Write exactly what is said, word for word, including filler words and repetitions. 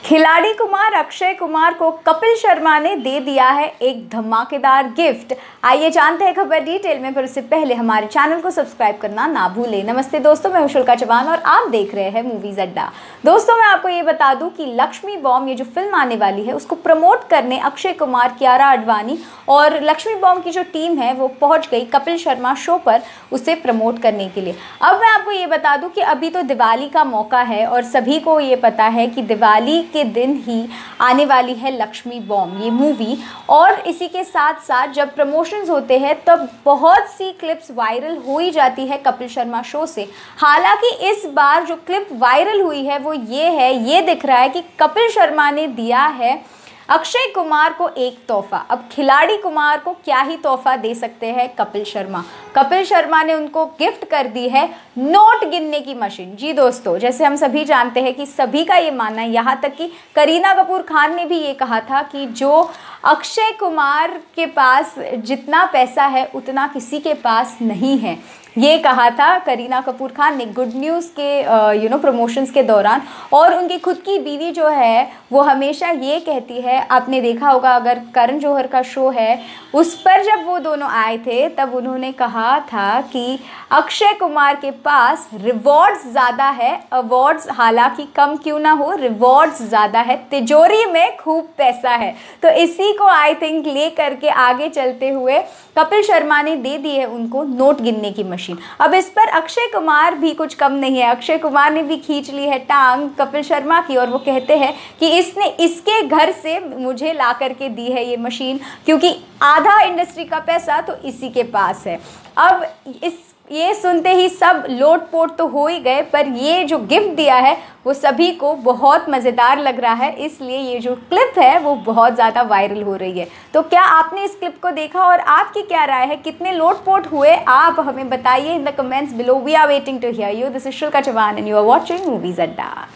खिलाड़ी कुमार अक्षय कुमार को कपिल शर्मा ने दे दिया है एक धमाकेदार गिफ्ट। आइए जानते हैं खबर डिटेल में, पर उससे पहले हमारे चैनल को सब्सक्राइब करना ना भूलें। नमस्ते दोस्तों, मैं हूं शुल्का चौहान और आप देख रहे हैं मूवीज अड्डा। दोस्तों, मैं आपको ये बता दूं कि लक्ष्मी बॉम्ब ये जो फिल्म आने वाली है उसको प्रमोट करने अक्षय कुमार, कियारा आडवाणी और लक्ष्मी बॉम्ब की जो टीम है वो पहुँच गई कपिल शर्मा शो पर उसे प्रमोट करने के लिए। अब मैं आपको ये बता दूँ कि अभी तो दिवाली का मौका है और सभी को ये पता है कि दिवाली के दिन ही आने वाली है लक्ष्मी बॉम्ब ये मूवी। और इसी के साथ साथ जब प्रमोशंस होते हैं तब बहुत सी क्लिप्स वायरल हो ही जाती है कपिल शर्मा शो से। हालांकि इस बार जो क्लिप वायरल हुई है वो ये है, ये दिख रहा है कि कपिल शर्मा ने दिया है अक्षय कुमार को एक तोहफा। अब खिलाड़ी कुमार को क्या ही तोहफा दे सकते हैं कपिल शर्मा। कपिल शर्मा ने उनको गिफ्ट कर दी है नोट गिनने की मशीन। जी दोस्तों, जैसे हम सभी जानते हैं कि सभी का ये मानना है, यहाँ तक कि करीना कपूर खान ने भी ये कहा था कि जो अक्षय कुमार के पास जितना पैसा है उतना किसी के पास नहीं है। ये कहा था करीना कपूर खान ने गुड न्यूज़ के यू नो प्रमोशंस के दौरान। और उनकी खुद की बीवी जो है वो हमेशा ये कहती है, आपने देखा होगा अगर करण जौहर का शो है उस पर जब वो दोनों आए थे तब उन्होंने कहा था कि अक्षय कुमार के पास रिवॉर्ड्स ज़्यादा है, अवार्ड्स हालांकि कम क्यों ना हो, रिवॉर्ड्स ज़्यादा है, तिजोरी में खूब पैसा है। तो इसी को आई थिंक ले करके आगे चलते हुए कपिल शर्मा ने दे दी है उनको नोट गिनने की मशीन। अब इस पर अक्षय कुमार भी कुछ कम नहीं है। अक्षय कुमार ने भी खींच ली है टांग कपिल शर्मा की और वो कहते हैं कि इसने इसके घर से मुझे ला करके दी है ये मशीन, क्योंकि आधा इंडस्ट्री का पैसा तो इसी के पास है। अब इस ये सुनते ही सब लोटपोट तो हो ही गए, पर ये जो गिफ्ट दिया है वो सभी को बहुत मज़ेदार लग रहा है, इसलिए ये जो क्लिप है वो बहुत ज़्यादा वायरल हो रही है। तो क्या आपने इस क्लिप को देखा और आपकी क्या राय है, कितने लोटपोट हुए, आप हमें बताइए in the comments below. We are waiting to hear you. This is Shulka Chauhan and you are watching Movies अड्डा।